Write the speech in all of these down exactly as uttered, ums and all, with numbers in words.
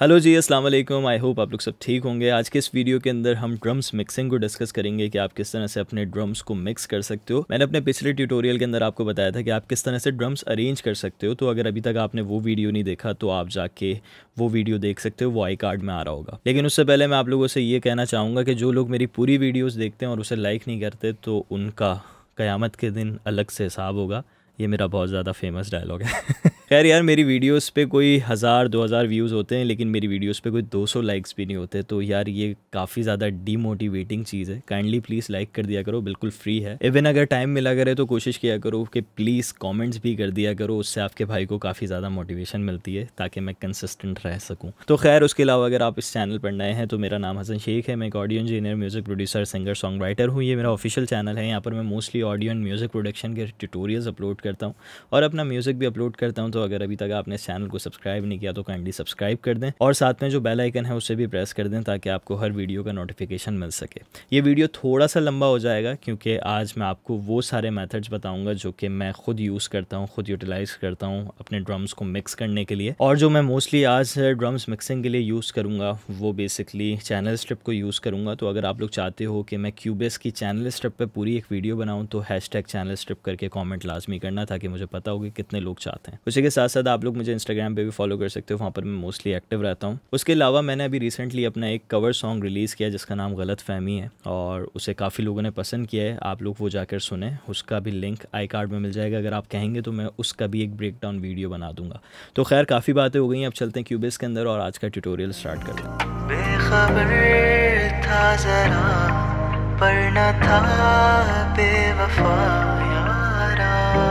Hello जी, अस्सलाम वालेकुम। I hope आप लोग सब ठीक होंगे। आज के इस वीडियो के अंदर हम ड्रम्स मिक्सिंग को डिस्कस करेंगे कि आप किस तरह से अपने ड्रम्स को मिक्स कर सकते हो। मैंने अपने पिछले ट्यूटोरियल के अंदर आपको बताया था कि आप किस तरह से ड्रम्स अरेंज कर सकते हो, तो अगर अभी तक आपने वो वीडियो नहीं देखा तो आप जाके वो वीडियो देख सकते हो, वो आई कार्ड में आ रहा होगा। लेकिन उससे पहले मैं आप लोगों से ये कहना चाहूँगा कि जो लोग मेरी पूरी वीडियोज़ देखते हैं और उसे लाइक नहीं करते तो उनका क़यामत के दिन अलग से हिसाब होगा। ये मेरा बहुत ज़्यादा फेमस डायलॉग है। खैर यार, मेरी वीडियोस पे कोई हज़ार दो हज़ार व्यूज़ होते हैं लेकिन मेरी वीडियोस पे कोई दो सौ लाइक्स भी नहीं होते, तो यार ये काफ़ी ज़्यादा डीमोटिवेटिंग चीज़ है। काइंडली प्लीज़ लाइक कर दिया करो, बिल्कुल फ्री है। इवन अगर टाइम मिला करे तो कोशिश किया करो कि प्लीज़ कमेंट्स भी कर दिया करो, उससे आपके भाई को काफ़ी ज़्यादा मोटिवेशन मिलती है ताकि मैं कंसिस्टेंट रह सकूँ। तो खैर उसके अलावा अगर आप इस चैनल पर नए हैं तो मेरा नाम हसन शेख है। मैं एक audio engineer, music producer, singer, song writer हूँ। ये मेरा ऑफिशियल चैनल है। यहाँ पर मैं mostly audio and music production के ट्यूटोरियल्स अपलोड करता हूँ और अपना म्यूज़िक भी अपलोड करता हूँ। तो अगर अभी तक आपने इस चैनल को सब्सक्राइब नहीं किया तो काइंडली सब्सक्राइब कर दें और साथ में जो बेल आइकन है उसे भी प्रेस कर दें ताकि आपको हर वीडियो का नोटिफिकेशन मिल सके। ये वीडियो थोड़ा सा लंबा हो जाएगा क्योंकि आज मैं आपको वो सारे मेथड्स बताऊंगा जो कि मैं खुद यूज़ करता हूँ, खुद यूटिलाइज़ करता हूँ अपने ड्रम्स को मिक्स करने के लिए। और जो मैं मोस्टली आज ड्रम्स मिक्सिंग के लिए यूज़ करूँगा वो बेसिकली चैनल स्ट्रिप को यूज़ करूँगा। तो अगर आप लोग चाहते हो कि मैं क्यूबेस की चैनल स्ट्रिप पर पूरी एक वीडियो बनाऊँ तो हैशटैग चैनल स्ट्रिप करके कॉमेंट लाजमी करना ताकि मुझे पता हो कि कितने लोग चाहते हैं। उसी के साथ साथ आप लोग मुझे इंस्टाग्राम पे भी फॉलो कर सकते हो, वहाँ पर मैं मोस्टली एक्टिव रहता हूँ। उसके अलावा मैंने अभी रिसेंटली अपना एक कवर सॉन्ग रिलीज़ किया जिसका नाम गलत फहमी है और उसे काफ़ी लोगों ने पसंद किया है। आप लोग वो जाकर सुने, उसका भी लिंक आई कार्ड में मिल जाएगा। अगर आप कहेंगे तो मैं उसका भी एक ब्रेक डाउन वीडियो बना दूंगा। तो खैर काफ़ी बातें हो गई, अब चलते हैं क्यूबेस के अंदर और आज का ट्यूटोरियल स्टार्ट करते हैं। बेखबर था जरा पर न था बेवफा यारा।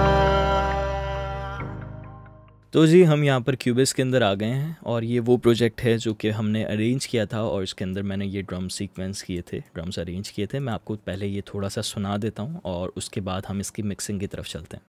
तो जी हम यहाँ पर क्यूबेस के अंदर आ गए हैं और ये वो प्रोजेक्ट है जो कि हमने अरेंज किया था और इसके अंदर मैंने ये ड्रम सीक्वेंस किए थे, ड्रम्स अरेंज किए थे। मैं आपको पहले ये थोड़ा सा सुना देता हूँ और उसके बाद हम इसकी मिक्सिंग की तरफ चलते हैं।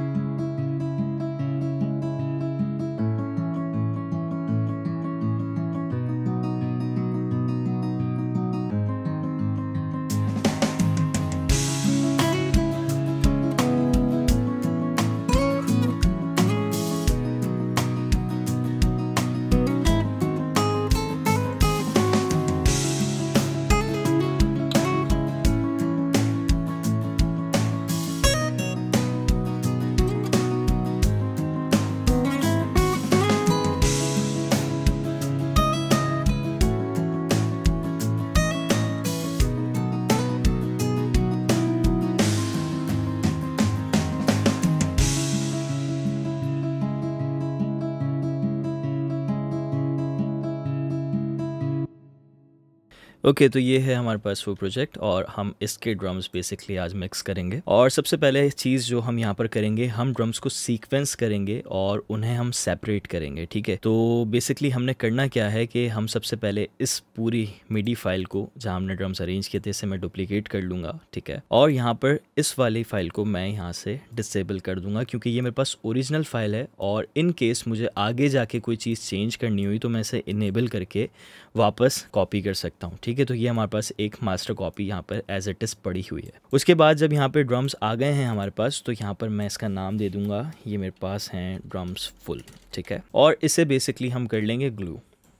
ओके okay, तो ये है हमारे पास वो प्रोजेक्ट और हम इसके ड्रम्स बेसिकली आज मिक्स करेंगे। और सबसे पहले चीज़ जो हम यहाँ पर करेंगे, हम ड्रम्स को सीक्वेंस करेंगे और उन्हें हम सेपरेट करेंगे। ठीक है, तो बेसिकली हमने करना क्या है कि हम सबसे पहले इस पूरी मिडी फाइल को जहाँ हमने ड्रम्स अरेंज किए थे इसे मैं डुप्लीकेट कर लूँगा। ठीक है, और यहाँ पर इस वाली फ़ाइल को मैं यहाँ से डिसेबल कर दूँगा क्योंकि ये मेरे पास ओरिजिनल फ़ाइल है और इन केस मुझे आगे जाके कोई चीज़ चेंज करनी हुई तो मैं इसे इनेबल करके वापस कॉपी कर सकता हूँ। ठीक है, तो ये हमारे पास एक मास्टर कॉपी यहाँ पर एज इट इज़ पड़ी हुई है। उसके बाद जब यहाँ पे ड्रम्स आ गए हैं हमारे पास तो यहाँ पर मैं इसका नाम दे दूँगा, ये मेरे पास हैं ड्रम्स फुल। ठीक है, और इसे बेसिकली हम कर लेंगे ग्लू।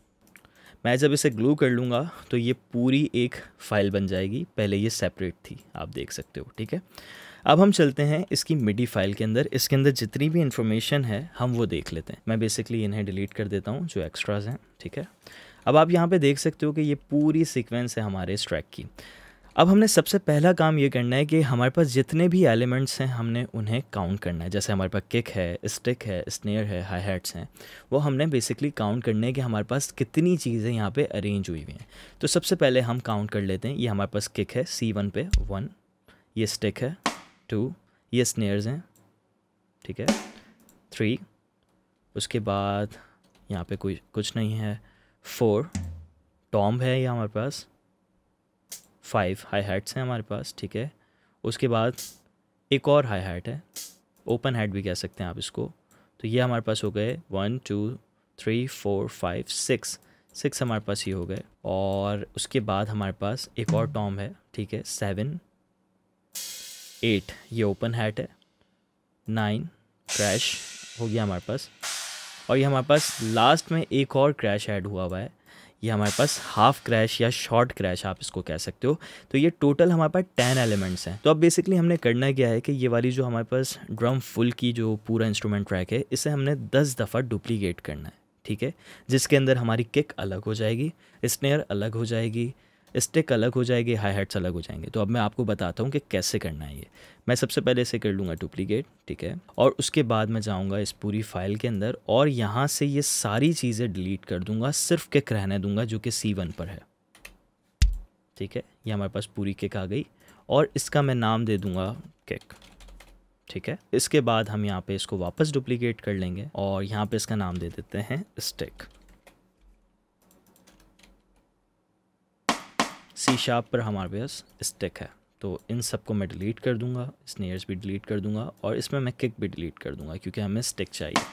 मैं जब इसे ग्लू कर लूँगा तो ये पूरी एक फ़ाइल बन जाएगी। पहले ये सेपरेट थी, आप देख सकते हो। ठीक है, अब हम चलते हैं इसकी मिडी फाइल के अंदर। इसके अंदर जितनी भी इन्फॉर्मेशन है हम वो देख लेते हैं। मैं बेसिकली इन्हें डिलीट कर देता हूँ जो एक्स्ट्राज हैं। ठीक है, अब आप यहाँ पे देख सकते हो कि ये पूरी सीक्वेंस है हमारे इस ट्रैक की। अब हमने सबसे पहला काम ये करना है कि हमारे पास जितने भी एलिमेंट्स हैं हमने उन्हें काउंट करना है। जैसे हमारे पास किक है, स्टिक है, स्नेयर है, हाई हैट्स हैं, वो हमने बेसिकली काउंट करने है कि हमारे पास कितनी चीज़ें यहाँ पे अरेंज हुई हुई हैं। तो सबसे पहले हम काउंट कर लेते हैं। ये हमारे पास किक है सी वन पे वन, ये स्टिक है टू, ये स्नेयर्स हैं। ठीक है, थ्री, उसके बाद यहाँ पे कोई कुछ नहीं है, फोर, टॉम है ये हमारे पास, फाइव, हाई हैट्स हैं हमारे पास। ठीक है, उसके बाद एक और हाई हैट है, ओपन हैट भी कह सकते हैं आप इसको। तो ये हमारे पास हो गए one two three four five six, six हमारे पास ये हो गए। और उसके बाद हमारे पास एक और टॉम है। ठीक है, सेवन, एट, ये ओपन हैट है, नाइन, क्रैश हो गया हमारे पास, और ये हमारे पास लास्ट में एक और क्रैश ऐड हुआ हुआ है, ये हमारे पास हाफ क्रैश या शॉर्ट क्रैश आप इसको कह सकते हो। तो ये टोटल हमारे पास टेन एलिमेंट्स हैं। तो अब बेसिकली हमने करना क्या है कि ये वाली जो हमारे पास ड्रम फुल की जो पूरा इंस्ट्रूमेंट ट्रैक है, इसे हमने दस दफ़ा डुप्लीकेट करना है, ठीक है, जिसके अंदर हमारी किक अलग हो जाएगी, स्नेयर अलग हो जाएगी, स्टिक अलग हो जाएगी, हाई हैट्स अलग हो जाएंगे। तो अब मैं आपको बताता हूँ कि कैसे करना है ये। मैं सबसे पहले इसे कर लूँगा डुप्लीकेट, ठीक है, और उसके बाद मैं जाऊँगा इस पूरी फाइल के अंदर और यहाँ से ये सारी चीज़ें डिलीट कर दूँगा, सिर्फ किक रहने दूँगा जो कि सी वन पर है, ठीक है। ये हमारे पास पूरी किक आ गई और इसका मैं नाम दे दूँगा किक, ठीक है। इसके बाद हम यहाँ पे इसको वापस डुप्लीकेट कर लेंगे और यहाँ पे इसका नाम दे देते हैं स्टिक। सी शार्प पर हमारे पास स्टिक है, तो इन सब को मैं डिलीट कर दूंगा, स्नेयर्स भी डिलीट कर दूंगा और इसमें मैं किक भी डिलीट कर दूंगा क्योंकि हमें स्टिक चाहिए।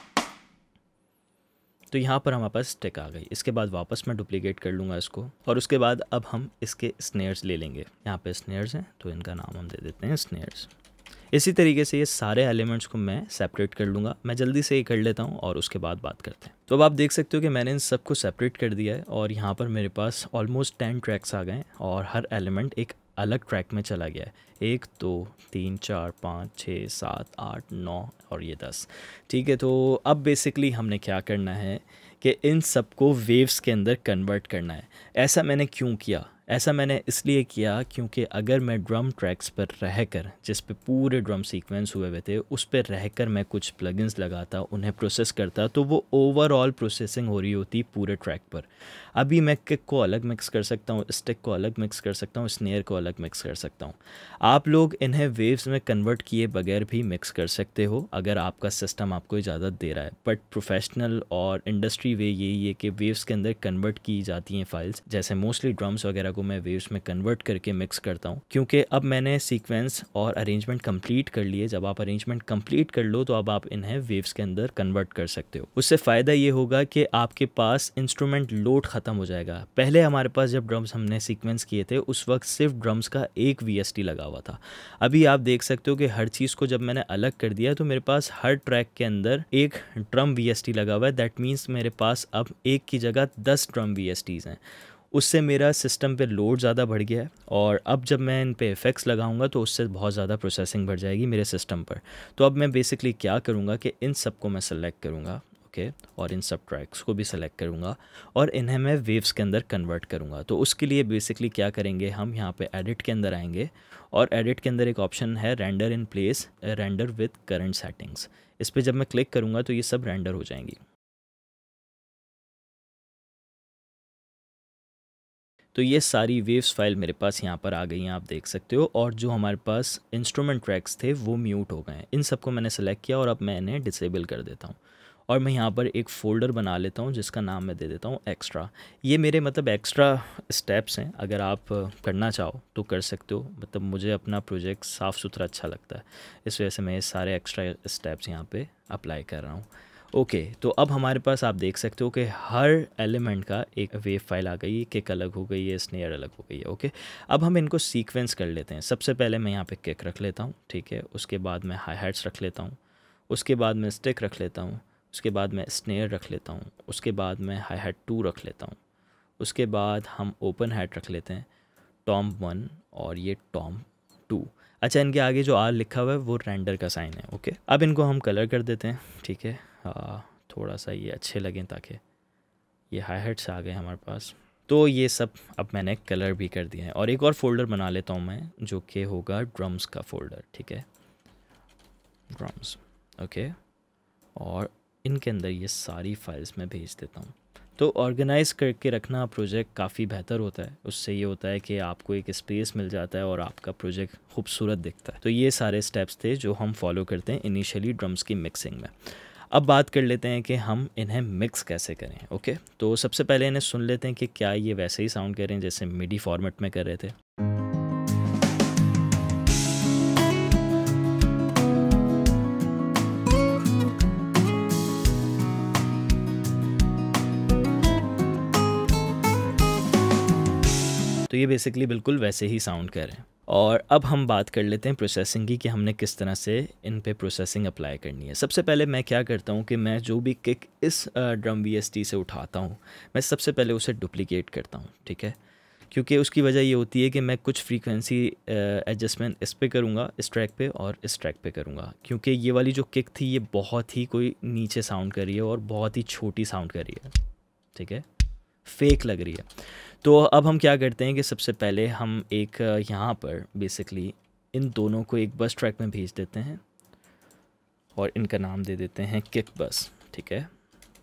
तो यहाँ पर हमारे पास स्टिक आ गई। इसके बाद वापस मैं डुप्लीकेट कर लूँगा इसको और उसके बाद अब हम इसके स्नेयर्स ले लेंगे। यहाँ पे स्नेयर्स हैं तो इनका नाम हम दे देते हैं स्नेयर्स। इसी तरीके से ये सारे एलिमेंट्स को मैं सेपरेट कर लूँगा। मैं जल्दी से ये कर लेता हूँ और उसके बाद बात करते हैं। तो अब आप देख सकते हो कि मैंने इन सब को सेपरेट कर दिया है और यहाँ पर मेरे पास ऑलमोस्ट टेन ट्रैक्स आ गए हैं और हर एलिमेंट एक अलग ट्रैक में चला गया है। एक, दो, तीन, चार, पाँच, छः, सात, आठ, नौ और ये दस, ठीक है। तो अब बेसिकली हमने क्या करना है कि इन सबको वेव्स के अंदर कन्वर्ट करना है। ऐसा मैंने क्यों किया? ऐसा मैंने इसलिए किया क्योंकि अगर मैं ड्रम ट्रैक्स पर रहकर, जिस पे पूरे ड्रम सीक्वेंस हुए हुए थे, उस पर रहकर मैं कुछ प्लगइन्स लगाता, उन्हें प्रोसेस करता, तो वो ओवरऑल प्रोसेसिंग हो रही होती पूरे ट्रैक पर। अभी मैं किक को अलग मिक्स कर सकता हूँ, स्टिक को अलग मिक्स कर सकता हूँ, स्नेयर को अलग मिक्स कर सकता हूँ। आप लोग इन्हें वेव्स में कन्वर्ट किए बगैर भी मिक्स कर सकते हो अगर आपका सिस्टम आपको इजाज़त दे रहा है। बट प्रोफेशनल और इंडस्ट्री वे यही है कि वेव्स के अंदर कन्वर्ट की जाती हैं फाइल्स। जैसे मोस्टली ड्रम्स वगैरह को मैं वेव्स में कन्वर्ट करके मिक्स करता हूँ क्योंकि अब मैंने सीक्वेंस और अरेंजमेंट कंप्लीट कर लिए। जब आप अरेंजमेंट कंप्लीट कर लो तो अब आप इन्हें वेव्स के अंदर कन्वर्ट कर सकते हो। उससे फ़ायदा ये होगा कि आपके पास इंस्ट्रूमेंट लोड ख़त्म हो जाएगा। पहले हमारे पास जब ड्रम्स हमने सीक्वेंस किए थे उस वक्त सिर्फ ड्रम्स का एक वी एस टी लगा हुआ था। अभी आप देख सकते हो कि हर चीज़ को जब मैंने अलग कर दिया तो मेरे पास हर ट्रैक के अंदर एक ड्रम वी एस टी लगा हुआ है। दैट मीन्स मेरे पास अब एक की जगह दस ड्रम वी एस टीज़ हैं। उससे मेरा सिस्टम पे लोड ज़्यादा बढ़ गया है और अब जब मैं इन पे इफेक्ट्स लगाऊंगा तो उससे बहुत ज़्यादा प्रोसेसिंग बढ़ जाएगी मेरे सिस्टम पर। तो अब मैं बेसिकली क्या करूँगा कि इन सब को मैं सेलेक्ट करूँगा, ओके okay, और इन सब ट्रैक्स को भी सेलेक्ट करूँगा और इन्हें मैं वेव्स के अंदर कन्वर्ट करूँगा। तो उसके लिए बेसिकली क्या करेंगे, हम यहाँ पे एडिट के अंदर आएंगे और एडिट के अंदर एक ऑप्शन है render in place, render with current settings. इस पर जब मैं क्लिक करूँगा तो ये सब रेंडर हो जाएंगी। तो ये सारी वेव्स फाइल मेरे पास यहाँ पर आ गई हैं, आप देख सकते हो। और जो हमारे पास इंस्ट्रूमेंट ट्रैक्स थे वो म्यूट हो गए हैं। इन सबको मैंने सेलेक्ट किया और अब मैं इन्हें डिसेबल कर देता हूँ और मैं यहाँ पर एक फ़ोल्डर बना लेता हूँ जिसका नाम मैं दे देता हूँ एक्स्ट्रा। ये मेरे मतलब एक्स्ट्रा स्टेप्स हैं, अगर आप करना चाहो तो कर सकते हो। मतलब मुझे अपना प्रोजेक्ट साफ़ सुथरा अच्छा लगता है, इस वजह से मैं ये सारे एक्स्ट्रा स्टेप्स यहाँ पे अप्लाई कर रहा हूँ। ओके okay, तो अब हमारे पास आप देख सकते हो कि हर एलिमेंट का एक वेव फाइल आ गई है, किक अलग हो गई है, स्नेयर अलग हो गई है। Okay okay? अब हम इनको सीक्वेंस कर लेते हैं। सबसे पहले मैं यहाँ पे किक रख लेता हूँ, ठीक है। उसके बाद मैं हाई हैट्स रख लेता हूँ, उसके बाद मैं स्टिक रख लेता हूँ, उसके बाद मैं स्नेयर रख लेता हूँ, उसके बाद मैं हाई हैट टू रख लेता हूँ, उसके बाद हम ओपन हैट रख लेते हैं, टॉम वन और ये टॉम टू। अच्छा, इनके आगे जो आर लिखा हुआ है वो रेंडर का साइन है। ओके, अब इनको हम कलर कर देते हैं, ठीक है। हाँ, थोड़ा सा ये अच्छे लगें ताकि ये हाई हेट्स आ गए हमारे पास। तो ये सब अब मैंने कलर भी कर दिए हैं और एक और फोल्डर बना लेता हूँ मैं जो कि होगा ड्रम्स का फोल्डर, ठीक है, ड्रम्स। ओके, और इनके अंदर ये सारी फाइल्स मैं भेज देता हूँ। तो ऑर्गेनाइज़ करके रखना प्रोजेक्ट काफ़ी बेहतर होता है। उससे ये होता है कि आपको एक स्पेस मिल जाता है और आपका प्रोजेक्ट खूबसूरत दिखता है। तो ये सारे स्टेप्स थे जो हम फॉलो करते हैं इनिशियली ड्रम्स की मिक्सिंग में। अब बात कर लेते हैं कि हम इन्हें मिक्स कैसे करें। ओके, तो सबसे पहले इन्हें सुन लेते हैं कि क्या ये वैसे ही साउंड कर रहे हैं जैसे मिडी फॉर्मेट में कर रहे थे। तो ये बेसिकली बिल्कुल वैसे ही साउंड कर रहे हैं। और अब हम बात कर लेते हैं प्रोसेसिंग की कि हमने किस तरह से इन पे प्रोसेसिंग अप्लाई करनी है। सबसे पहले मैं क्या करता हूँ कि मैं जो भी किक इस ड्रम वी एस टी से उठाता हूँ, मैं सबसे पहले उसे डुप्लीकेट करता हूँ, ठीक है। क्योंकि उसकी वजह ये होती है कि मैं कुछ फ्रीक्वेंसी एडजस्टमेंट इस पे करूँगा, इस ट्रैक पे और इस ट्रैक पे करूँगा, क्योंकि ये वाली जो किक थी ये बहुत ही कोई नीचे साउंड कर रही है और बहुत ही छोटी साउंड कर रही है, ठीक है, फेक लग रही है। तो अब हम क्या करते हैं कि सबसे पहले हम एक यहाँ पर बेसिकली इन दोनों को एक बस ट्रैक में भेज देते हैं और इनका नाम दे देते हैं किक बस, ठीक है।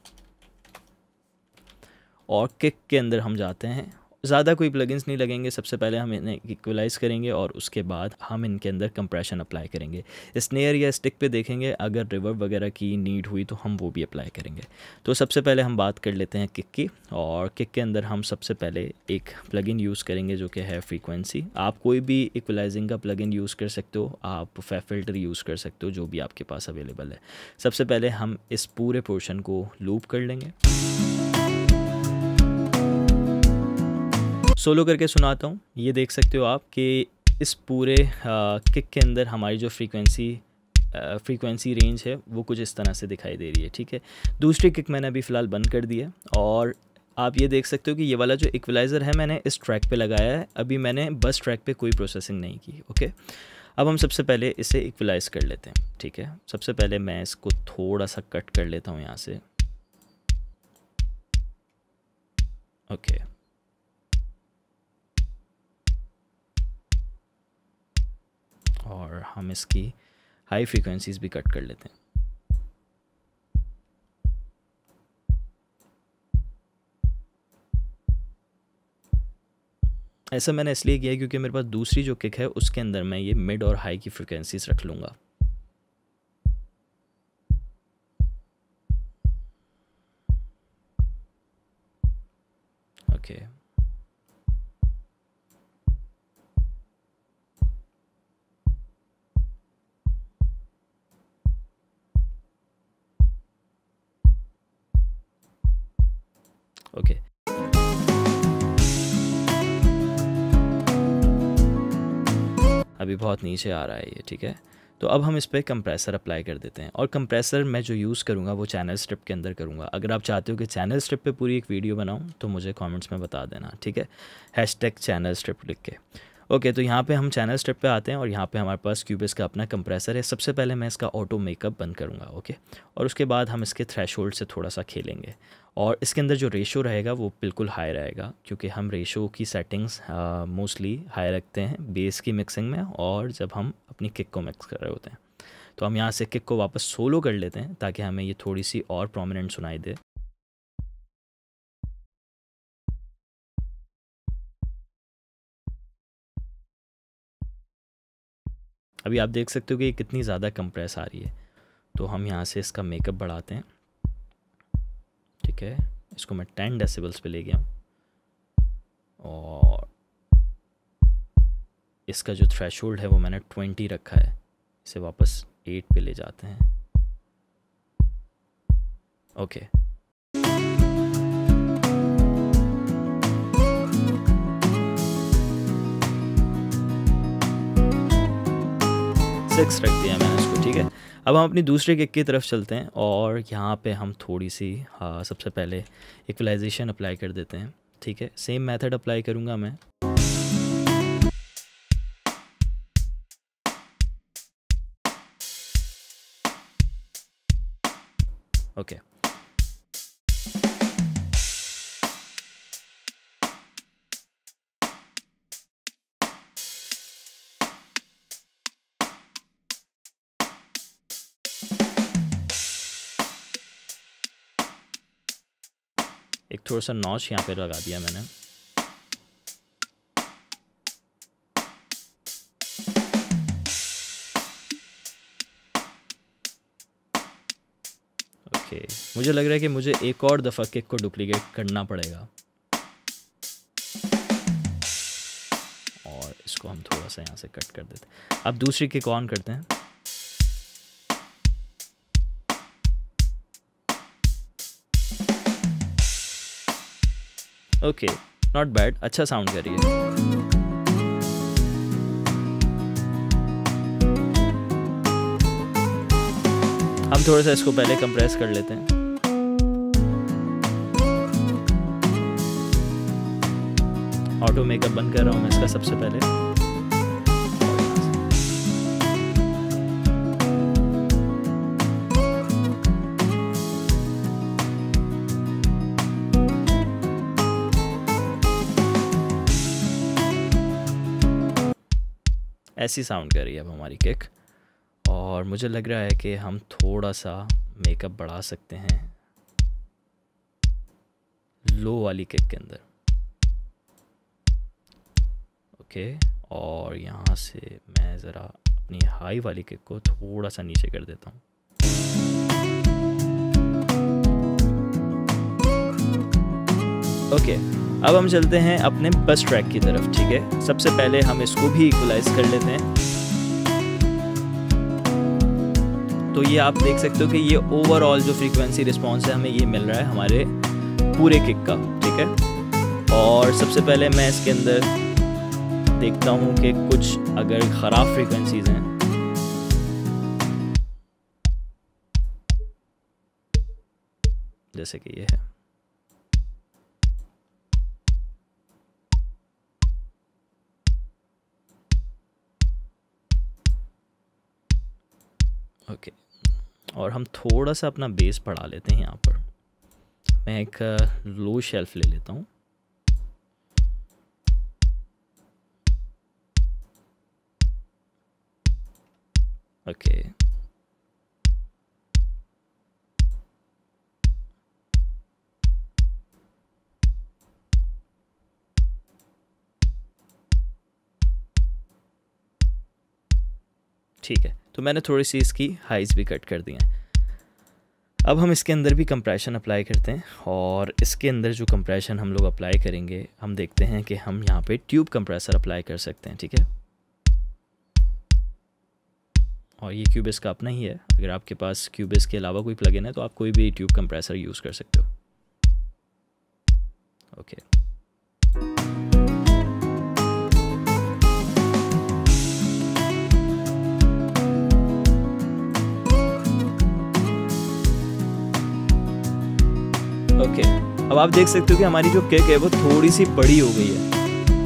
और किक के अंदर हम जाते हैं, ज़्यादा कोई प्लगइन्स नहीं लगेंगे। सबसे पहले हम इन्हें इक्वलाइज़ करेंगे और उसके बाद हम इनके अंदर कंप्रेशन अप्लाई करेंगे। स्नेयर या स्टिक पे देखेंगे, अगर रिवर्ब वगैरह की नीड हुई तो हम वो भी अप्लाई करेंगे। तो सबसे पहले हम बात कर लेते हैं किक की, और किक के अंदर हम सबसे पहले एक प्लगइन यूज़ करेंगे जो कि है फ्रीक्वेंसी। आप कोई भी इक्वलाइजिंग का प्लगइन यूज़ कर सकते हो, आप फैब फिल्टर यूज़ कर सकते हो, जो भी आपके पास अवेलेबल है। सबसे पहले हम इस पूरे पोर्शन को लूप कर लेंगे। सोलो करके सुनाता हूँ। ये देख सकते हो आप कि इस पूरे किक के अंदर हमारी जो फ्रीक्वेंसी फ्रीक्वेंसी रेंज है वो कुछ इस तरह से दिखाई दे रही है, ठीक है। दूसरी किक मैंने अभी फ़िलहाल बंद कर दी है और आप ये देख सकते हो कि ये वाला जो इक्वलाइज़र है मैंने इस ट्रैक पे लगाया है। अभी मैंने बस ट्रैक पे कोई प्रोसेसिंग नहीं की, ओके। अब हम सबसे पहले इसे इक्वलाइज़ कर लेते हैं, ठीक है। सबसे पहले मैं इसको थोड़ा सा कट कर लेता हूँ यहाँ से, ओके। और हम इसकी हाई फ्रीक्वेंसीज़ भी कट कर लेते हैं। ऐसा मैंने इसलिए किया क्योंकि मेरे पास दूसरी जो किक है उसके अंदर मैं ये मिड और हाई की फ्रीक्वेंसीज़ रख लूँगा, ओके। Okay okay. अभी बहुत नीचे आ रहा है ये, ठीक है। तो अब हम इस पर कंप्रेसर अप्लाई कर देते हैं, और कंप्रेसर मैं जो यूज़ करूँगा वो चैनल स्ट्रिप के अंदर करूँगा। अगर आप चाहते हो कि चैनल स्ट्रिप पे पूरी एक वीडियो बनाऊँ तो मुझे कमेंट्स में बता देना, ठीक है, हैशटैग चैनल स्ट्रिप लिख के। ओके, तो यहाँ पे हम चैनल स्ट्रिप पे आते हैं और यहाँ पे हमारे पास क्यूबिस का अपना कंप्रेसर है। सबसे पहले मैं इसका ऑटो मेकअप बंद करूँगा, ओके, और उसके बाद हम इसके थ्रेशोल्ड से थोड़ा सा खेलेंगे, और इसके अंदर जो रेशो रहेगा वो बिल्कुल हाई रहेगा, क्योंकि हम रेशो की सेटिंग्स मोस्टली हाई रखते हैं बेस की मिक्सिंग में और जब हम अपनी किक को मिक्स कर रहे होते हैं। तो हम यहाँ से किक को वापस सोलो कर लेते हैं ताकि हमें ये थोड़ी सी और प्रोमिनेंट सुनाई दे। अभी आप देख सकते हो कि ये कितनी ज़्यादा कंप्रेस आ रही है। तो हम यहाँ से इसका मेकअप बढ़ाते हैं, ठीक है। इसको मैं टेन डेसिबल्स पे ले गया हूँ, और इसका जो थ्रेशोल्ड है वो मैंने ट्वेंटी रखा है। इसे वापस एट पे ले जाते हैं, ओके। सिक्स रख दिया मैंने इसको, ठीक है। अब हम अपनी दूसरे किक की तरफ चलते हैं और यहाँ पे हम थोड़ी सी हाँ सबसे पहले इक्वलाइजेशन अप्लाई कर देते हैं, ठीक है। सेम मेथड अप्लाई करूँगा मैं, ओके okay. एक थोड़ा सा नॉच यहाँ पे लगा दिया मैंने, ओके okay. मुझे लग रहा है कि मुझे एक और दफ़ा किक को डुप्लीकेट करना पड़ेगा, और इसको हम थोड़ा सा यहाँ से कट कर देते हैं। अब दूसरी किक ऑन करते हैं, ओके, नॉट बैड, अच्छा साउंड कर रही है। हम थोड़ा सा इसको पहले कंप्रेस कर लेते हैं। ऑटो मेकअप बंद कर रहा हूँ मैं इसका सबसे पहले। ऐसी साउंड कर रही है अब हमारी किक, और मुझे लग रहा है कि हम थोड़ा सा मेकअप बढ़ा सकते हैं लो वाली किक के अंदर। ओके, और यहाँ से मैं ज़रा अपनी हाई वाली किक को थोड़ा सा नीचे कर देता हूँ। ओके, अब हम चलते हैं अपने बस ट्रैक की तरफ। ठीक है, सबसे पहले हम इसको भी इक्वलाइज कर लेते हैं। तो ये आप देख सकते हो कि ये ओवरऑल जो फ्रीक्वेंसी रिस्पॉन्स है हमें ये मिल रहा है हमारे पूरे किक का। ठीक है, और सबसे पहले मैं इसके अंदर देखता हूँ कि कुछ अगर ख़राब फ्रीक्वेंसीज हैं, जैसे कि ये है। ओके, और हम थोड़ा सा अपना बेस बढ़ा लेते हैं। यहाँ पर मैं एक लो शेल्फ ले लेता हूँ। ओके, ठीक है, तो मैंने थोड़ी सी इसकी हाइज भी कट कर दी हैं। अब हम इसके अंदर भी कंप्रेशन अप्लाई करते हैं, और इसके अंदर जो कंप्रेशन हम लोग अप्लाई करेंगे, हम देखते हैं कि हम यहाँ पे ट्यूब कंप्रेसर अप्लाई कर सकते हैं। ठीक है, और ये क्यूबिस का अपना ही है। अगर आपके पास क्यूबिस के अलावा कोई प्लगइन है तो आप कोई भी ट्यूब कंप्रेसर यूज़ कर सकते हो। ओके, ओके, अब आप देख सकते हो कि हमारी जो किक है वो थोड़ी सी बड़ी हो गई है।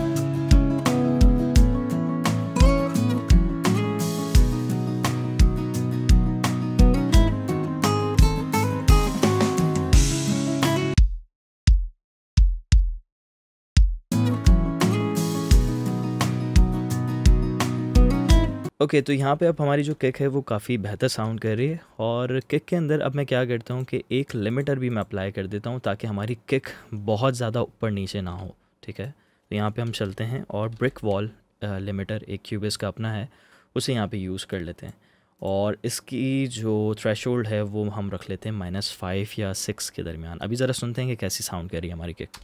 ओके okay, तो यहाँ पे अब हमारी जो किक है वो काफ़ी बेहतर साउंड कर रही है, और किक के अंदर अब मैं क्या करता हूँ कि एक लिमिटर भी मैं अप्लाई कर देता हूँ ताकि हमारी किक बहुत ज़्यादा ऊपर नीचे ना हो। ठीक है, तो यहाँ पे हम चलते हैं और ब्रिक वॉल लिमिटर एक क्यूबिस का अपना है, उसे यहाँ पे यूज़ कर लेते हैं, और इसकी जो थ्रेशोल्ड है वो हम रख लेते हैं माइनस फाइव या सिक्स के दरमियान। अभी ज़रा सुनते हैं कि कैसी साउंड कर रही है हमारी किक।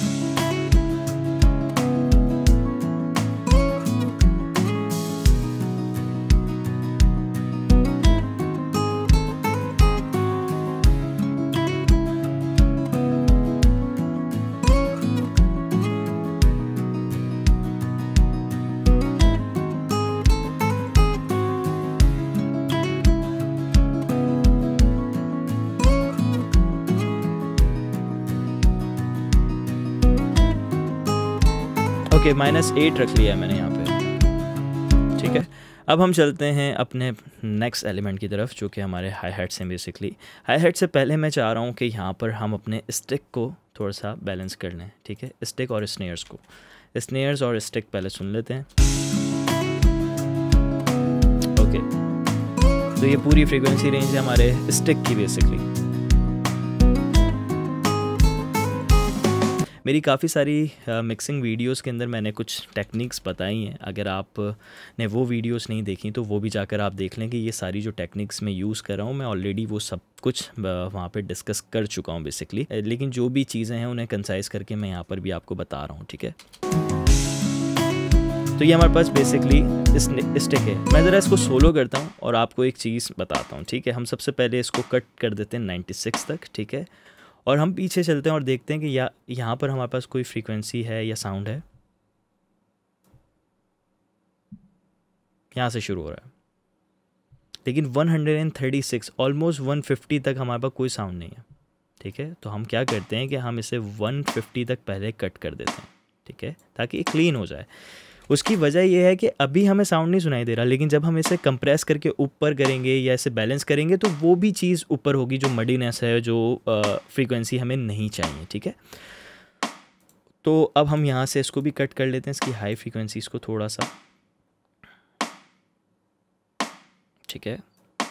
ओके, माइनस एट रख लिया है मैंने यहाँ पे। ठीक है, अब हम चलते हैं अपने नेक्स्ट एलिमेंट की तरफ, जो कि हमारे हाई हैट्स हैं। बेसिकली हाई हैट से पहले मैं चाह रहा हूँ कि यहाँ पर हम अपने स्टिक को थोड़ा सा बैलेंस कर लें। ठीक है, स्टिक और स्नेयर्स को, स्नेयर्स और स्टिक पहले सुन लेते हैं। ओके, तो ये पूरी फ्रीक्वेंसी रेंज है हमारे स्टिक की। बेसिकली मेरी काफ़ी सारी मिक्सिंग वीडियोस के अंदर मैंने कुछ टेक्निक्स बताई हैं। अगर आप ने वो वीडियोस नहीं देखी तो वो भी जाकर आप देख लें कि ये सारी जो टेक्निक्स मैं यूज़ कर रहा हूँ, मैं ऑलरेडी वो सब कुछ वहाँ पे डिस्कस कर चुका हूँ बेसिकली। लेकिन जो भी चीज़ें हैं उन्हें कंसाइज करके मैं यहाँ पर भी आपको बता रहा हूँ। ठीक है, तो ये हमारे पास बेसिकली स्टिक है। मैं ज़रा इसको सोलो करता हूँ और आपको एक चीज़ बताता हूँ। ठीक है, हम सबसे पहले इसको कट कर देते हैं नाइन्टी सिक्स तक। ठीक है, और हम पीछे चलते हैं और देखते हैं कि या यहाँ पर हमारे पास कोई फ्रीक्वेंसी है या साउंड है। यहाँ से शुरू हो रहा है। लेकिन one thirty six almost one fifty तक हमारे पास कोई साउंड नहीं है, ठीक है। तो हम क्या करते हैं कि हम इसे वन फिफ्टी तक पहले कट कर देते हैं, ठीक है, ताकि ये क्लीन हो जाए। उसकी वजह ये है कि अभी हमें साउंड नहीं सुनाई दे रहा, लेकिन जब हम इसे कंप्रेस करके ऊपर करेंगे या इसे बैलेंस करेंगे तो वो भी चीज़ ऊपर होगी, जो मडीनेस है, जो फ्रीक्वेंसी हमें नहीं चाहिए, ठीक है। तो अब हम यहाँ से इसको भी कट कर लेते हैं, इसकी हाई फ्रीक्वेंसीज को थोड़ा सा, ठीक है।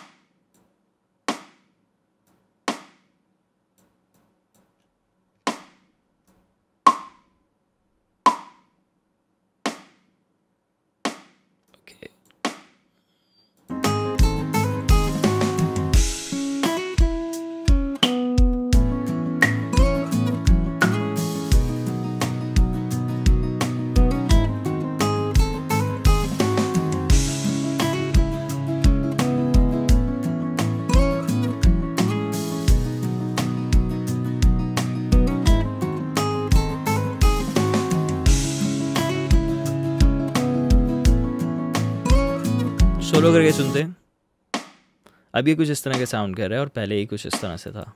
सोलो करके सुनते हैं। अब ये कुछ इस तरह का साउंड कर रहा है और पहले ही कुछ इस तरह से था।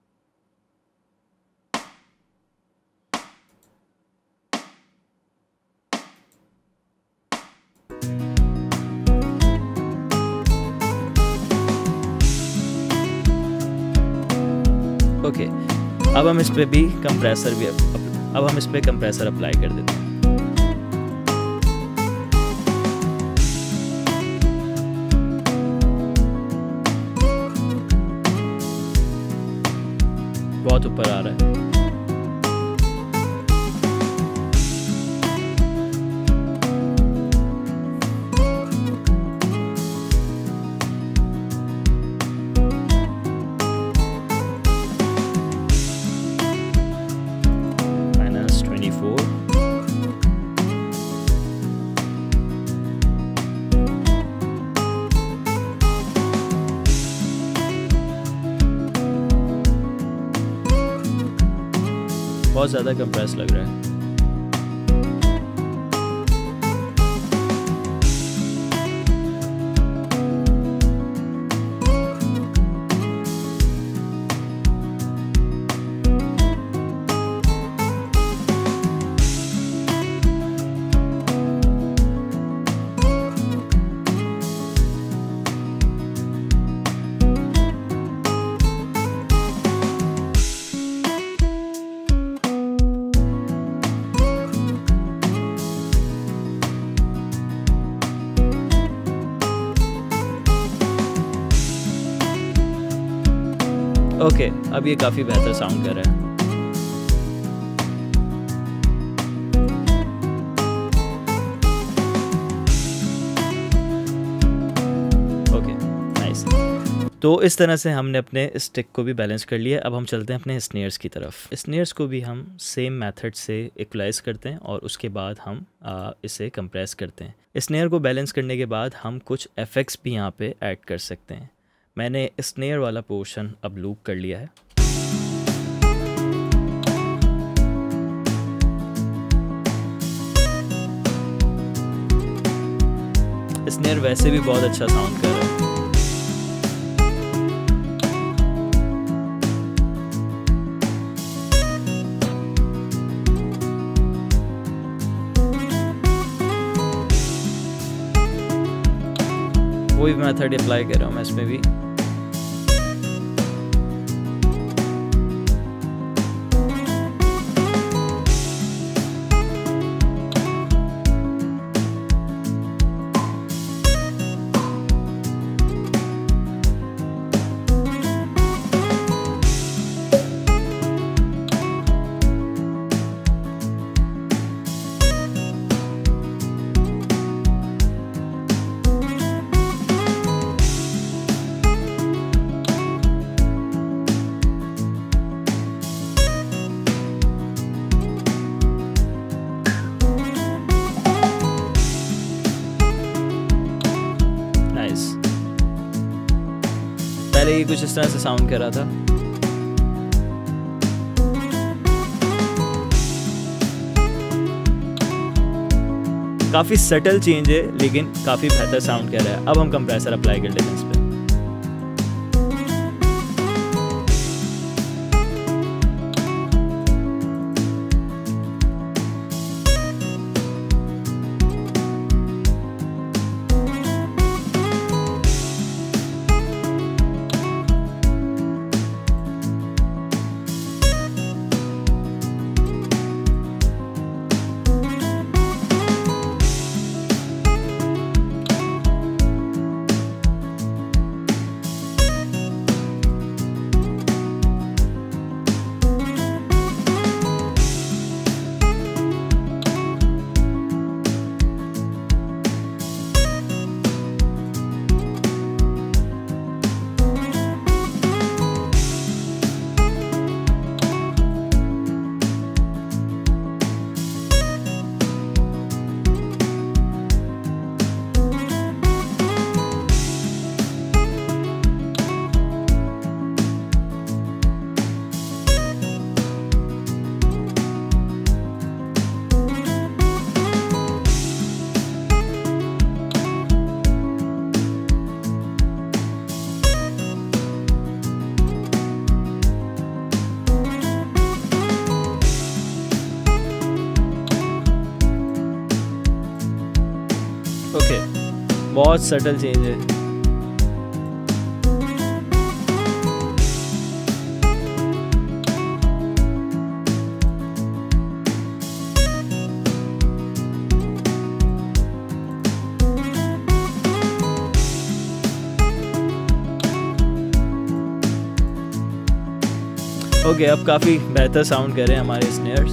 ओके, अब हम इस पे भी कंप्रेसर भी अब हम इस पे कंप्रेसर अप्लाई कर देते हैं। बहुत ऊपर आ रहा है। माइनस ट्वेंटी फोर, बहुत ज़्यादा कंप्रेस लग रहा है। ओके okay, अब ये काफ़ी बेहतर साउंड कर रहा है। Okay nice. तो इस तरह से हमने अपने स्टिक को भी बैलेंस कर लिया। अब हम चलते हैं अपने स्नेयर्स की तरफ। स्नेयर्स को भी हम सेम मेथड से इक्वलाइज करते हैं और उसके बाद हम आ, इसे कंप्रेस करते हैं। स्नेयर को बैलेंस करने के बाद हम कुछ एफेक्ट्स भी यहाँ पे ऐड कर सकते हैं। मैंने स्नेयर वाला पोर्शन अब लूप कर लिया है। स्नेयर वैसे भी बहुत अच्छा साउंड कर रहा है। वही मेथड अप्लाई कर रहा हूँ मैं इसमें भी। पहले ये कुछ इस तरह से साउंड कर रहा था। काफ़ी सटल चेंज है लेकिन काफ़ी बेहतर साउंड कर रहा है। अब हम कंप्रेसर अप्लाई कर लेते हैं इस पर। बहुत सटल चेंज है। ओके okay, अब काफ़ी बेहतर साउंड कर रहे हैं हमारे स्नेयर्स।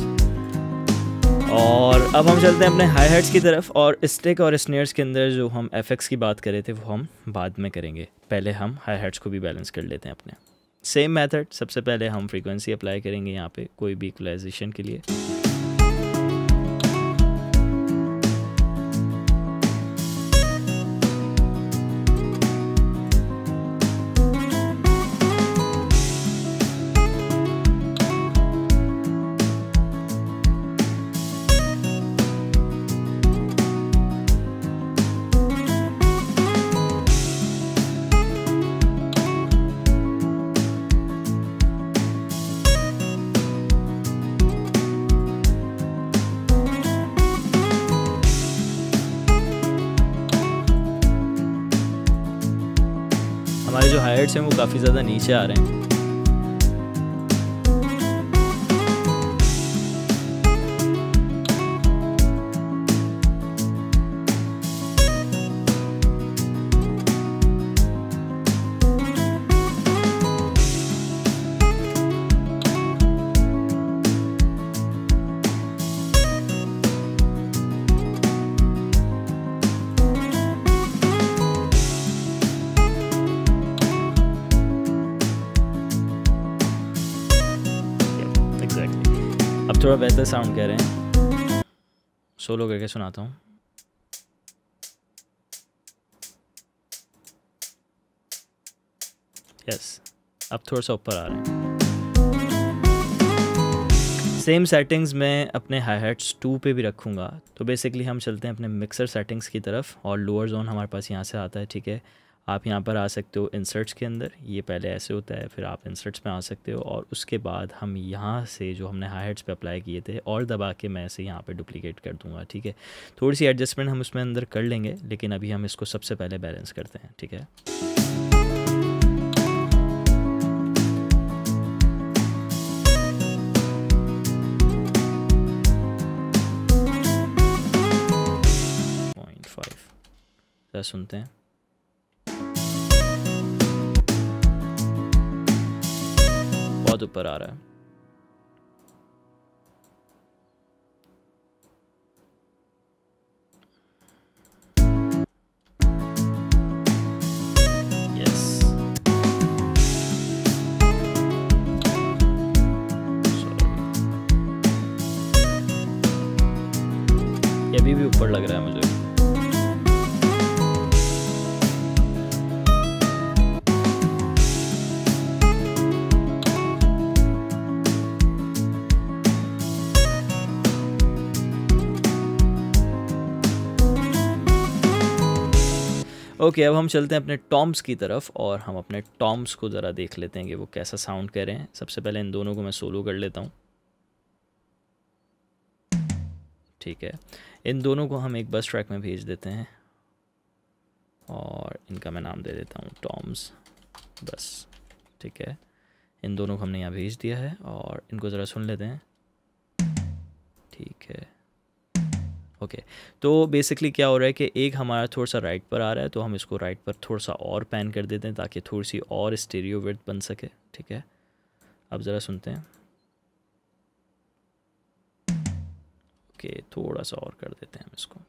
और अब हम चलते हैं अपने हाई हेड्स की तरफ, और स्टिक और स्नेयर्स के अंदर जो हम एफेक्ट्स की बात कर रहे थे वो हम बाद में करेंगे। पहले हम हाई हेड्स को भी बैलेंस कर लेते हैं अपने। सेम मेथड, सबसे पहले हम फ्रीक्वेंसी अप्लाई करेंगे यहाँ पे कोई भी इक्वलाइजेशन के लिए। हमारे जो हाई हेड्स हैं वो काफ़ी ज़्यादा नीचे आ रहे हैं। अब थोड़ा बेहतर साउंड कह रहे हैं, सोलो करके सुनाता हूँ। यस, अब थोड़ा सा ऊपर आ रहे हैं। सेम सेटिंग्स मैं अपने हाई हेड्स टू पे भी रखूँगा। तो बेसिकली हम चलते हैं अपने मिक्सर सेटिंग्स की तरफ, और लोअर जोन हमारे पास यहाँ से आता है, ठीक है। आप यहाँ पर आ सकते हो इंसर्ट्स के अंदर, ये पहले ऐसे होता है, फिर आप इंसर्ट्स में आ सकते हो, और उसके बाद हम यहाँ से जो हमने हाई हेड्स पे अप्लाई किए थे और दबा के मैं इसे यहाँ पे डुप्लीकेट कर दूँगा, ठीक है। थोड़ी सी एडजस्टमेंट हम उसमें अंदर कर लेंगे, लेकिन अभी हम इसको सबसे पहले बैलेंस करते हैं, ठीक है। पॉइंट फाइव सुनते हैं। बहुत ऊपर आ रहा है। यस, ये अभी भी ऊपर लग रहा है मुझे। ओके okay, अब हम चलते हैं अपने टॉम्स की तरफ, और हम अपने टॉम्स को ज़रा देख लेते हैं कि वो कैसा साउंड कर रहे हैं। सबसे पहले इन दोनों को मैं सोलो कर लेता हूँ, ठीक है। इन दोनों को हम एक बस ट्रैक में भेज देते हैं, और इनका मैं नाम दे देता हूँ टॉम्स बस, ठीक है। इन दोनों को हमने यहाँ भेज दिया है, और इनको ज़रा सुन लेते हैं, ठीक है। Okay okay. तो बेसिकली क्या हो रहा है कि एक हमारा थोड़ा सा राइट पर आ रहा है, तो हम इसको राइट पर थोड़ा सा और पैन कर देते हैं ताकि थोड़ी सी और स्टीरियो विड्थ बन सके, ठीक है। अब ज़रा सुनते हैं। ओके okay, थोड़ा सा और कर देते हैं हम इसको,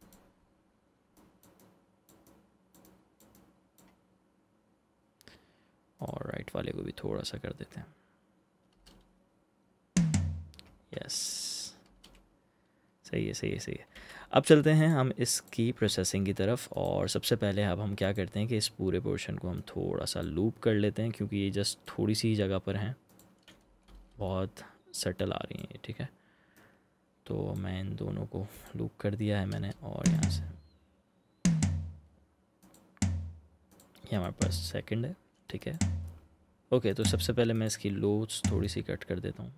और राइट वाले को भी थोड़ा सा कर देते हैं। यस, सही है सही है सही है। अब चलते हैं हम इसकी प्रोसेसिंग की तरफ, और सबसे पहले अब हम क्या करते हैं कि इस पूरे पोर्शन को हम थोड़ा सा लूप कर लेते हैं, क्योंकि ये जस्ट थोड़ी सी जगह पर हैं, बहुत सटल आ रही हैं ये, ठीक है। तो मैं इन दोनों को लूप कर दिया है मैंने, और यहाँ से ये हमारे पास सेकंड है, ठीक है। ओके, तो सबसे पहले मैं इसकी लोच थोड़ी सी कट कर देता हूँ।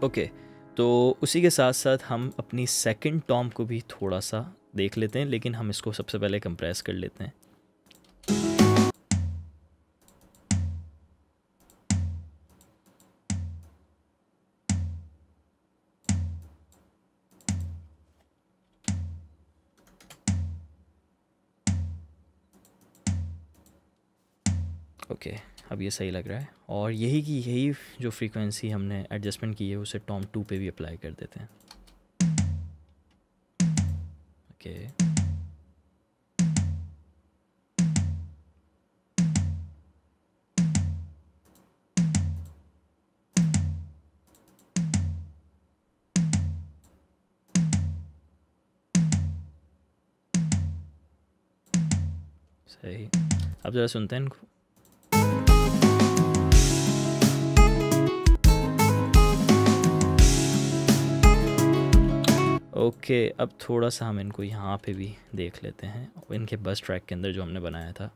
ओके, तो उसी के साथ साथ हम अपनी सेकंड टॉम को भी थोड़ा सा देख लेते हैं, लेकिन हम इसको सबसे पहले कंप्रेस कर लेते हैं। ओके, अब ये सही लग रहा है, और यही की यही जो फ्रीक्वेंसी हमने एडजस्टमेंट की है उसे टॉम टू पे भी अप्लाई कर देते हैं। ओके, सही। अब ज़रा सुनते हैं इनको। ओके, अब थोड़ा सा हम इनको यहाँ पे भी देख लेते हैं, इनके बस ट्रैक के अंदर जो हमने बनाया था।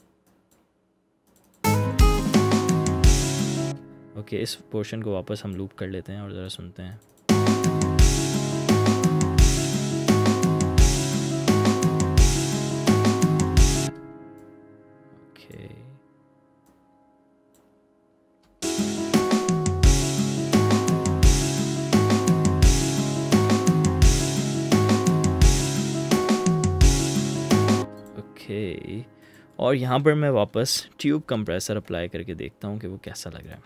ओके, इस पोर्शन को वापस हम लूप कर लेते हैं और ज़रा सुनते हैं। ओके, ओके, और यहाँ पर मैं वापस ट्यूब कंप्रेसर अप्लाई करके देखता हूँ कि वो कैसा लग रहा है।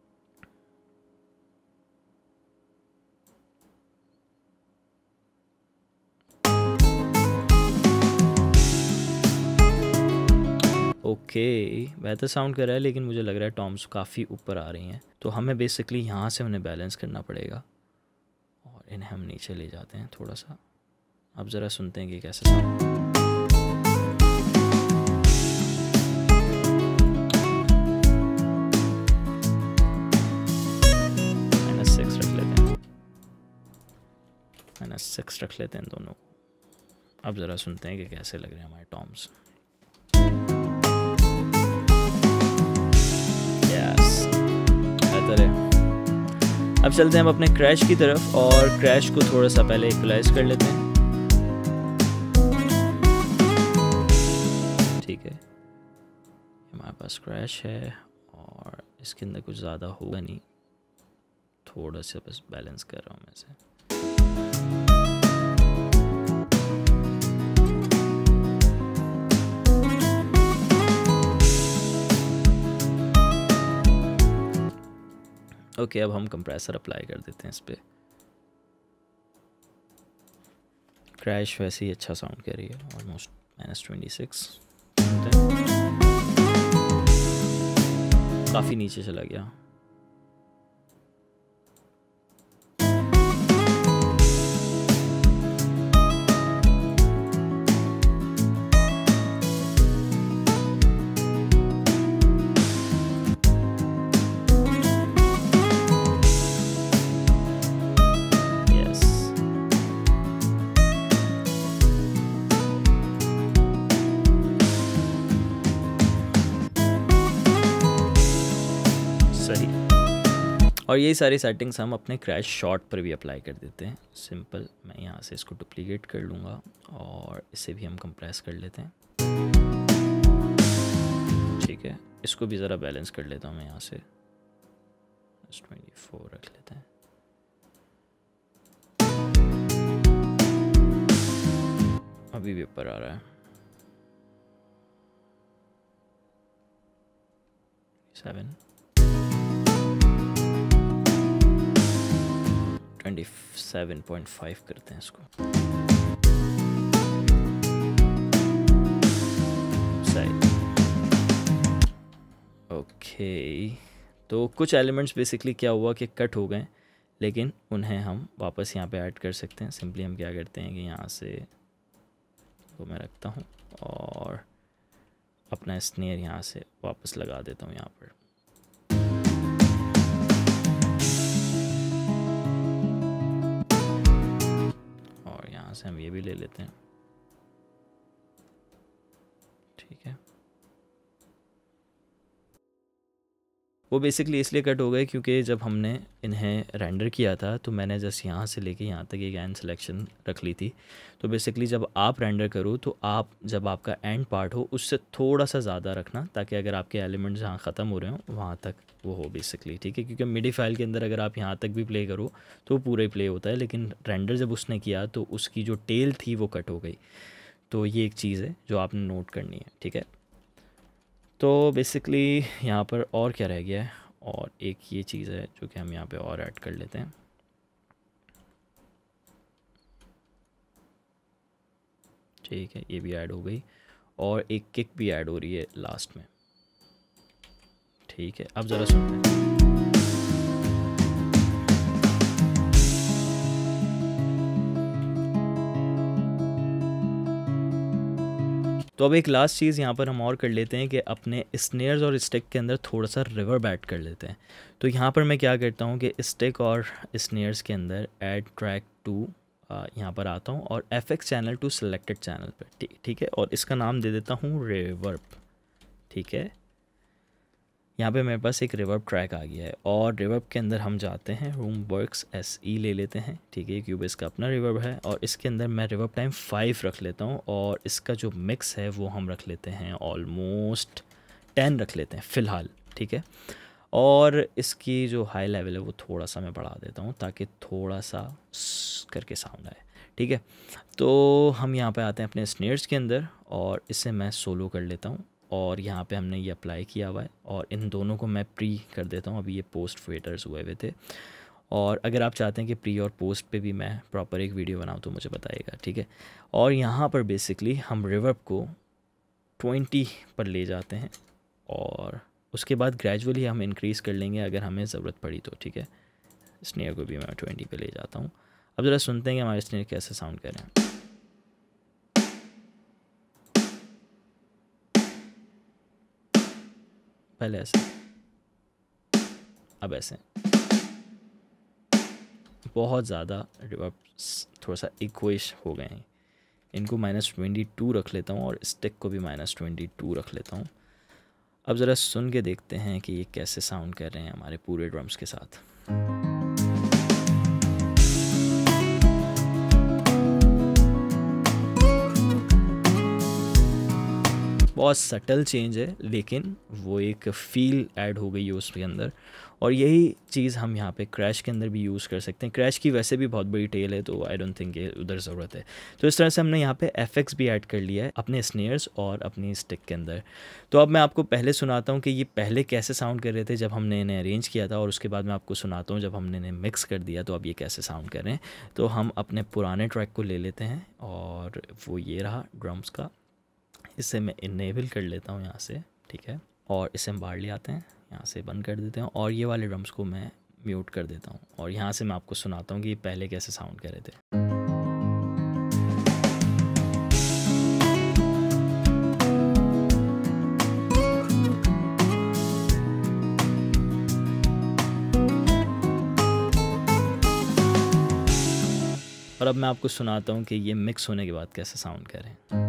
ओके, बेहतर साउंड कर रहा है, लेकिन मुझे लग रहा है टॉम्स काफ़ी ऊपर आ रही हैं, तो हमें बेसिकली यहाँ से उन्हें बैलेंस करना पड़ेगा और इन्हें हम नीचे ले जाते हैं थोड़ा सा। अब ज़रा सुनते हैं कि कैसा साउंड। माइनस सिक्स रख लेते हैं, माइनस सिक्स रख लेते हैं दोनों। अब ज़रा सुनते हैं कि कैसे लग रहे हैं हमारे टॉम्स। यस, बेहतर है। अब चलते हैं हम अपने क्रैश की तरफ, और क्रैश को थोड़ा सा पहले इक्वलाइज कर लेते हैं। ठीक है, हमारे पास क्रैश है और इसके अंदर कुछ ज़्यादा होगा नहीं, थोड़ा सा बस बैलेंस कर रहा हूँ मैं इसे। ओके, अब हम कंप्रेसर अप्लाई कर देते हैं इस पर। क्रैश वैसे ही अच्छा साउंड कर रही है, ऑलमोस्ट माइनस ट्वेंटी सिक्स, काफ़ी नीचे चला गया। और यही सारी सेटिंग्स हम अपने क्रैश शॉट पर भी अप्लाई कर देते हैं। सिंपल, मैं यहाँ से इसको डुप्लीकेट कर लूँगा और इसे भी हम कंप्रेस कर लेते हैं। ठीक है, इसको भी ज़रा बैलेंस कर लेता हूँ मैं यहाँ से, ट्वेंटी फोर रख लेते हैं। अभी भी ऊपर आ रहा है, seven, twenty seven point five करते हैं इसको। सही। ओके, तो कुछ एलिमेंट्स बेसिकली क्या हुआ कि कट हो गए, लेकिन उन्हें हम वापस यहाँ पे ऐड कर सकते हैं। सिंपली हम क्या करते हैं कि यहाँ से वो मैं रखता हूँ और अपना स्नेयर यहाँ से वापस लगा देता हूँ यहाँ पर। और यहाँ से हम ये भी ले लेते हैं। ठीक है, वो बेसिकली इसलिए कट हो गए क्योंकि जब हमने इन्हें रेंडर किया था तो मैंने जस्ट यहाँ से लेके यहाँ तक एक एंड सिलेक्शन रख ली थी। तो बेसिकली जब आप रेंडर करो तो आप जब आपका एंड पार्ट हो उससे थोड़ा सा ज़्यादा रखना, ताकि अगर आपके एलिमेंट्स जहाँ ख़त्म हो रहे हो वहाँ तक वो हो बेसिकली, ठीक है। क्योंकि मिडी फाइल के अंदर अगर आप यहाँ तक भी प्ले करो तो वो पूरा ही प्ले होता है, लेकिन रेंडर जब उसने किया तो उसकी जो टेल थी वो कट हो गई। तो ये एक चीज़ है जो आपने नोट करनी है, ठीक है। तो बेसिकली यहाँ पर और क्या रह गया है, और एक ये चीज़ है जो कि हम यहाँ पे और ऐड कर लेते हैं। ठीक है, ये भी ऐड हो गई और एक किक भी ऐड हो रही है लास्ट में। ठीक है, अब ज़रा सुनते हैं। तो अब एक लास्ट चीज़ यहाँ पर हम और कर लेते हैं कि अपने स्नेयर्स और स्टिक के अंदर थोड़ा सा रिवर्ब ऐड कर लेते हैं। तो यहाँ पर मैं क्या करता हूँ कि स्टिक और स्नेयर्स के अंदर ऐड ट्रैक टू यहाँ पर आता हूँ और F X channel to selected channel पर, ठीक है, और इसका नाम दे देता हूँ रिवर्ब। ठीक है, यहाँ पे मेरे पास एक रिवर्ब ट्रैक आ गया है और रिवर्ब के अंदर हम जाते हैं रूम वर्क्स एस ई ले लेते हैं, ठीक है, क्यूबेस का अपना रिवर्ब है और इसके अंदर मैं रिवर्ब टाइम फाइव रख लेता हूँ और इसका जो मिक्स है वो हम रख लेते हैं ऑलमोस्ट टेन रख लेते हैं फ़िलहाल, ठीक है। और इसकी जो हाई लेवल है वो थोड़ा सा मैं बढ़ा देता हूँ ताकि थोड़ा सा करके साउंड आए, ठीक है। तो हम यहाँ पे आते हैं अपने स्नेयर्स के अंदर और इसे मैं सोलो कर लेता हूँ और यहाँ पे हमने ये अप्लाई किया हुआ है और इन दोनों को मैं प्री कर देता हूँ। अभी ये पोस्ट फेडर्स हुए हुए थे और अगर आप चाहते हैं कि प्री और पोस्ट पे भी मैं प्रॉपर एक वीडियो बनाऊँ तो मुझे बताइएगा, ठीक है। और यहाँ पर बेसिकली हम रिवर्ब को ट्वेंटी पर ले जाते हैं और उसके बाद ग्रेजुअली हम इंक्रीज़ कर लेंगे अगर हमें ज़रूरत पड़ी तो, ठीक है। स्नेयर को भी मैं ट्वेंटी पे ले जाता हूँ। अब ज़रा सुनते हैं कि हमारे स्नेयर कैसे साउंड कर रहे हैं। पहले ऐसे, अब ऐसे। बहुत ज़्यादा रिवर्ब थोड़ा सा इक्वेश हो गए हैं। इनको माइनस ट्वेंटी टू रख लेता हूँ और स्टिक को भी माइनस ट्वेंटी टू रख लेता हूँ। अब ज़रा सुन के देखते हैं कि ये कैसे साउंड कर रहे हैं हमारे पूरे ड्रम्स के साथ। बहुत सटल चेंज है लेकिन वो एक फ़ील ऐड हो गई है उसके अंदर और यही चीज़ हम यहाँ पे क्रैश के अंदर भी यूज़ कर सकते हैं। क्रैश की वैसे भी बहुत बड़ी टेल है तो आई डोंट थिंक ये उधर ज़रूरत है। तो इस तरह से हमने यहाँ पे एफ एक्स भी ऐड कर लिया है अपने स्नेयर्स और अपनी स्टिक के अंदर। तो अब मैं आपको पहले सुनाता हूँ कि ये पहले कैसे साउंड कर रहे थे जब हमने इन्हें अरेंज किया था और उसके बाद मैं आपको सुनाता हूँ जब हमने इन्हें मिक्स कर दिया तो अब ये कैसे साउंड कर रहे हैं। तो हम अपने पुराने ट्रैक को ले लेते हैं और वो ये रहा ड्रम्स का। इसे मैं इनेबल कर लेता हूँ यहाँ से, ठीक है, और इसे हम बाहर ले आते हैं, यहाँ से बंद कर देते हैं और ये वाले ड्रम्स को मैं म्यूट कर देता हूँ और यहाँ से मैं आपको सुनाता हूँ कि ये पहले कैसे साउंड कर रहे थे। और अब मैं आपको सुनाता हूँ कि ये मिक्स होने के बाद कैसे साउंड कर रहे हैं।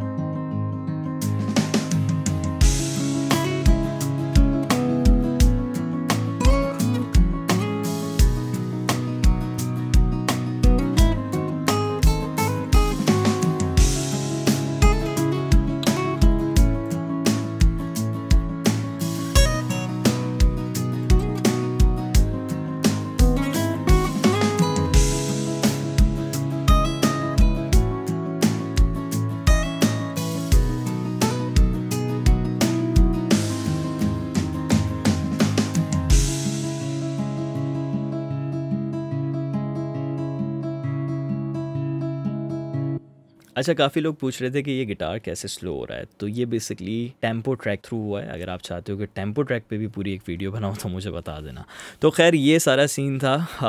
अच्छा, काफ़ी लोग पूछ रहे थे कि ये गिटार कैसे स्लो हो रहा है। तो ये बेसिकली टेम्पो ट्रैक थ्रू हुआ है। अगर आप चाहते हो कि टेम्पो ट्रैक पे भी पूरी एक वीडियो बनाओ तो मुझे बता देना। तो खैर ये सारा सीन था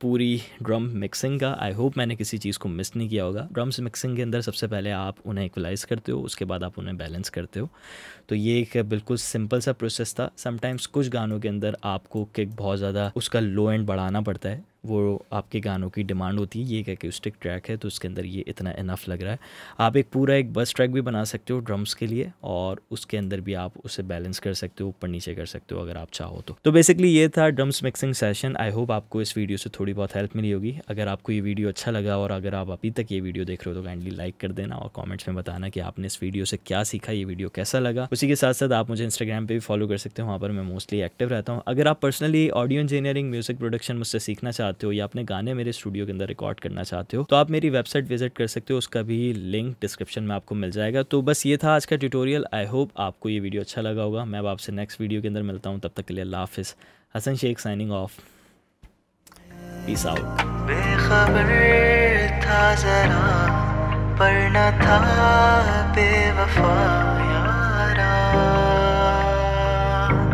पूरी ड्रम मिक्सिंग का। आई होप मैंने किसी चीज़ को मिस नहीं किया होगा। ड्रम्स मिक्सिंग के अंदर सबसे पहले आप उन्हें इक्वलाइज़ करते हो, उसके बाद आप उन्हें बैलेंस करते हो। तो ये एक बिल्कुल सिंपल सा प्रोसेस था। समटाइम्स कुछ गानों के अंदर आपको किक बहुत ज़्यादा उसका लो एंड बढ़ाना पड़ता है, वो आपके गानों की डिमांड होती है। ये एक एक्यूस्टिक ट्रैक है तो उसके अंदर ये इतना इनफ लग रहा है। आप एक पूरा एक बस ट्रैक भी बना सकते हो ड्रम्स के लिए, और उसके अंदर भी आप उसे बैलेंस कर सकते हो, ऊपर नीचे कर सकते हो अगर आप चाहो तो। तो बेसिकली ये था drums mixing session. I hope आपको इस वीडियो से थोड़ी बहुत हेल्प मिली होगी। अगर आपको ये वीडियो अच्छा लगा और अगर आप अभी तक ये वीडियो देख रहे हो तो काइंडली लाइक कर देना और कॉमेंट्स में बताना कि आपने इस वीडियो से क्या सीखा, ये वीडियो कैसा लगा। उसी के साथ साथ आप मुझे इंस्टाग्राम पे भी फॉलो कर सकते हो, वहाँ पर मैं मोस्टली एक्टिव रहता हूँ। अगर आप personally audio engineering, music production मुझसे सीखना चाहते हो या अपने गाने मेरे स्टूडियो के अंदर रिकॉर्ड करना चाहते हो तो आप मेरी वेबसाइट विजिट कर सकते हो, उसका भी लिंक डिस्क्रिप्शन में आपको मिल जाएगा। तो बस ये था आज का ट्यूटोरियल। आई होप आपको ये वीडियो अच्छा लगा होगा। मैं अब आपसे नेक्स्ट वीडियो के अंदर मिलता हूँ, तब तक के लिए अल्लाह हाफिज़। Hasan Sheikh signing off, peace out. बेखबर था जरा पर न था बेवफा यारा,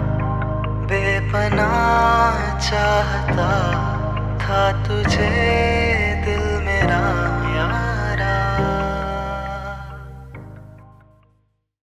बेपनाह चाहता था तुझे